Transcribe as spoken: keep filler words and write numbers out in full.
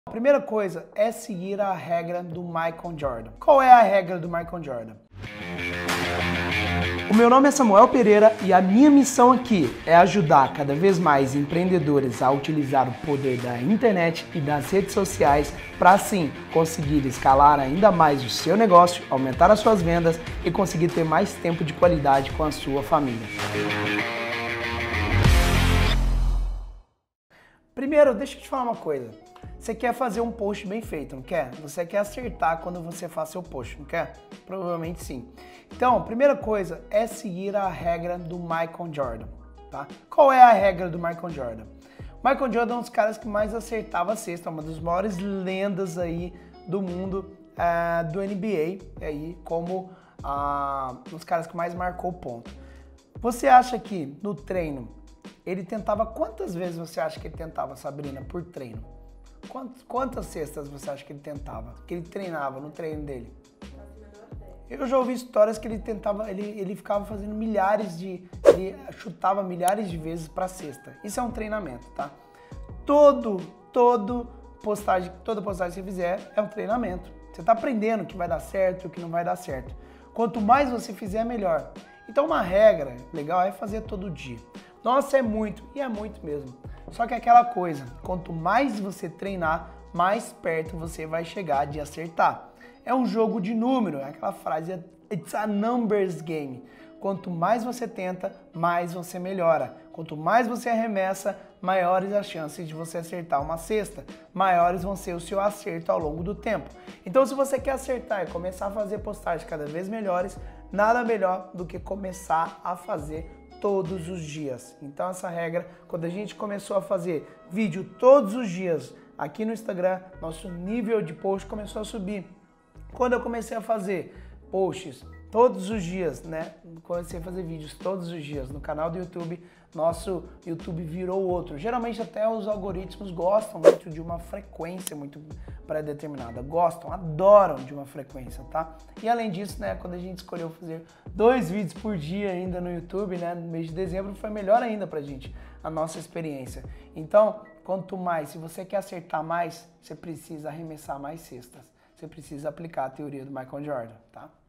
A primeira coisa é seguir a regra do Michael Jordan. Qual é a regra do Michael Jordan? O meu nome é Samuel Pereira e a minha missão aqui é ajudar cada vez mais empreendedores a utilizar o poder da internet e das redes sociais para assim conseguir escalar ainda mais o seu negócio, aumentar as suas vendas e conseguir ter mais tempo de qualidade com a sua família. Primeiro, deixa eu te falar uma coisa. Você quer fazer um post bem feito, não quer? Você quer acertar quando você faz seu post, não quer? Provavelmente sim. Então, a primeira coisa é seguir a regra do Michael Jordan, tá? Qual é a regra do Michael Jordan? Michael Jordan é um dos caras que mais acertava a cesta, uma das maiores lendas aí do mundo uh, do N B A, aí como uh, um dos caras que mais marcou ponto. Você acha que no treino ele tentava, quantas vezes você acha que ele tentava, Sabrina, por treino? Quantas, quantas cestas você acha que ele tentava? Que ele treinava no treino dele? Eu já ouvi histórias que ele tentava, ele, ele ficava fazendo milhares de, ele chutava milhares de vezes para cesta. Isso é um treinamento, tá? Todo, todo postagem, toda postagem que você fizer é um treinamento. Você tá aprendendo o que vai dar certo e o que não vai dar certo. Quanto mais você fizer, melhor. Então uma regra legal é fazer todo dia. Nossa, é muito, e é muito mesmo. Só que é aquela coisa, quanto mais você treinar, mais perto você vai chegar de acertar. É um jogo de número, é aquela frase, it's a numbers game. Quanto mais você tenta, mais você melhora. Quanto mais você arremessa, maiores as chances de você acertar uma cesta, maiores vão ser o seu acerto ao longo do tempo. Então, se você quer acertar e começar a fazer postagens cada vez melhores, nada melhor do que começar a fazer todos os dias. Então essa regra, quando a gente começou a fazer vídeo todos os dias aqui no Instagram, nosso nível de post começou a subir. Quando eu comecei a fazer posts todos os dias, né? Comecei a fazer vídeos todos os dias no canal do YouTube, nosso YouTube virou outro. Geralmente até os algoritmos gostam muito de uma frequência muito pré-determinada. Gostam, adoram de uma frequência, tá? E além disso, né, quando a gente escolheu fazer dois vídeos por dia ainda no YouTube, né, no mês de dezembro, foi melhor ainda pra gente, a nossa experiência. Então, quanto mais, se você quer acertar mais, você precisa arremessar mais cestas. Você precisa aplicar a teoria do Michael Jordan, tá?